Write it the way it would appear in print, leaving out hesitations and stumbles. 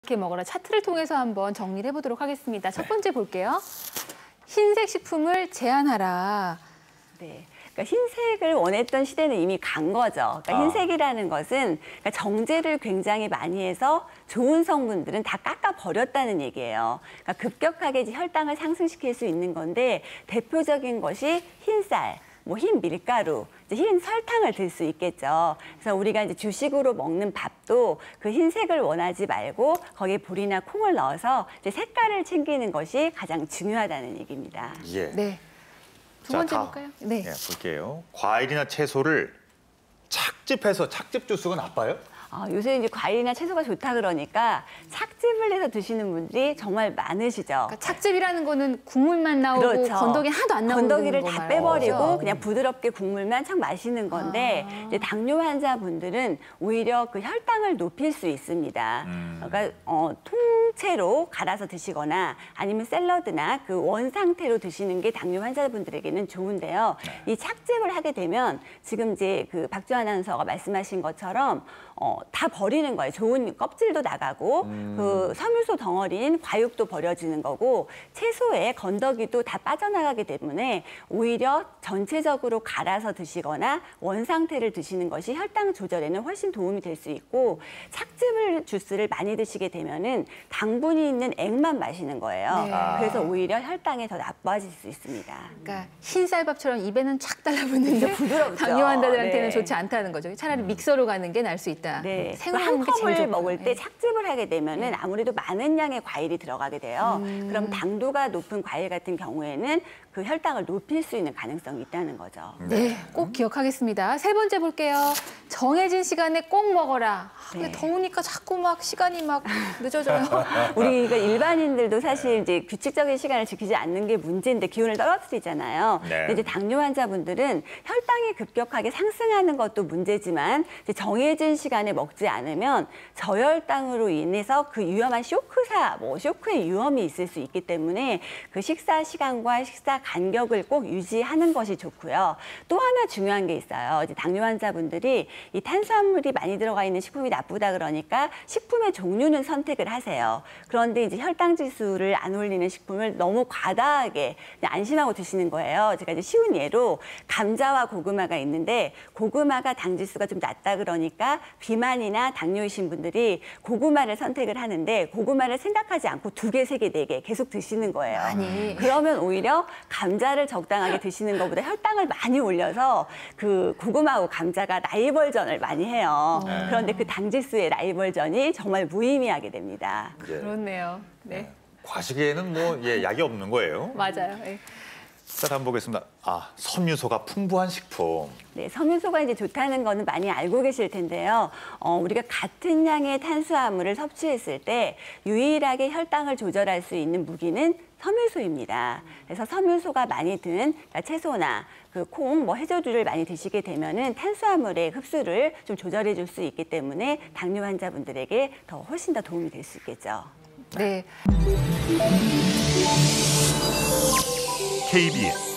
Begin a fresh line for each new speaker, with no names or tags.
이렇게 먹어라 차트를 통해서 한번 정리를 해보도록 하겠습니다. 첫 번째 볼게요. 흰색 식품을 제한하라.
네. 그러니까 흰색을 원했던 시대는 이미 간 거죠. 그러니까 흰색이라는 것은 그러니까 정제를 굉장히 많이 해서 좋은 성분들은 다 깎아 버렸다는 얘기예요. 그러니까 급격하게 이제 혈당을 상승시킬 수 있는 건데 대표적인 것이 흰쌀, 흰 밀가루, 흰 설탕을 들 수 있겠죠. 그래서 우리가 이제 주식으로 먹는 밥도 그 흰색을 원하지 말고 거기에 불이나 콩을 넣어서 이제 색깔을 챙기는 것이 가장 중요하다는 얘기입니다.
예.
네. 두 번째 볼까요? 네.
볼게요. 과일이나 채소를 착즙해서 착즙 주스가 나빠요?
요새 이제 과일이나 채소가 좋다 그러니까 착즙을 해서 드시는 분들이 정말 많으시죠.
그러니까 착즙이라는 거는 국물만 나오고
그렇죠.
건더기 하나도 안 나오는
건더기를
거
다
말이죠.
빼버리고 그냥 부드럽게 국물만 참 마시는 건데 이제 당뇨 환자분들은 오히려 그 혈당을 높일 수 있습니다. 그러니까 통째로 갈아서 드시거나 아니면 샐러드나 그 원 상태로 드시는 게 당뇨 환자분들에게는 좋은데요. 이 착즙을 하게 되면 지금 이제 그 박주환 아나운서가 말씀하신 것처럼 다 버리는 거예요. 좋은 껍질도 나가고 그 섬유소 덩어리인 과육도 버려지는 거고 채소에 건더기도 다 빠져나가기 때문에 오히려 전체적으로 갈아서 드시거나 원상태를 드시는 것이 혈당 조절에는 훨씬 도움이 될 수 있고 착즙을 주스를 많이 드시게 되면은 당분이 있는 액만 마시는 거예요.
네.
그래서 오히려 혈당이 더 나빠질 수 있습니다.
그러니까 흰쌀밥처럼 입에는 착 달라붙는데
부드럽죠.
당뇨 환자들한테는
네.
좋지 않다는 거죠. 차라리 믹서로 가는 게 나을 수 있다.
네,
생으로
한
먹는 게 제일
컵을
좋고.
먹을 때 착즙을 하게 되면은 아무래도 많은 양의 과일이 들어가게 돼요. 그럼 당도가 높은 과일 같은 경우에는 그 혈당을 높일 수 있는 가능성이 있다는 거죠.
네, 꼭 기억하겠습니다. 세 번째 볼게요. 정해진 시간에 꼭 먹어라. 근데
네.
더우니까 자꾸 막 시간이 막 늦어져요.
우리가 일반인들도 사실 이제 규칙적인 시간을 지키지 않는 게 문제인데 기온을 떨어뜨리잖아요.
네.
근데 이제 당뇨 환자분들은 혈당이 급격하게 상승하는 것도 문제지만 이제 정해진 시간에 먹지 않으면 저혈당으로 인해서 그 위험한 쇼크의 위험이 있을 수 있기 때문에 그 식사 시간과 식사 간격을 꼭 유지하는 것이 좋고요. 또 하나 중요한 게 있어요. 이제 당뇨 환자분들이 이 탄수화물이 많이 들어가 있는 식품이 나쁘다 그러니까 식품의 종류는 선택을 하세요. 그런데 이제 혈당 지수를 안 올리는 식품을 너무 과다하게 안심하고 드시는 거예요. 제가 이제 쉬운 예로 감자와 고구마가 있는데 고구마가 당 지수가 좀 낮다 그러니까 비만이나 당뇨이신 분들이 고구마를 선택을 하는데 고구마를 생각하지 않고 2개, 3개, 4개 계속 드시는 거예요.
아니.
그러면 오히려 감자를 적당하게 드시는 것보다 혈당을 많이 올려서 그 고구마하고 감자가 라이벌전을 많이 해요. 그런데 그 당지수의 라이벌전이 정말 무의미하게 됩니다.
그렇네요. 네,
과식에는 약이 없는 거예요.
맞아요. 네.
자, 다음 보겠습니다. 섬유소가 풍부한 식품.
네, 섬유소가 이제 좋다는 거는 많이 알고 계실 텐데요. 우리가 같은 양의 탄수화물을 섭취했을 때 유일하게 혈당을 조절할 수 있는 무기는 섬유소입니다. 그래서 섬유소가 많이 든 채소나 그 콩, 해조류를 많이 드시게 되면은 탄수화물의 흡수를 좀 조절해 줄 수 있기 때문에 당뇨 환자분들에게 훨씬 더 도움이 될 수 있겠죠.
네.
KBS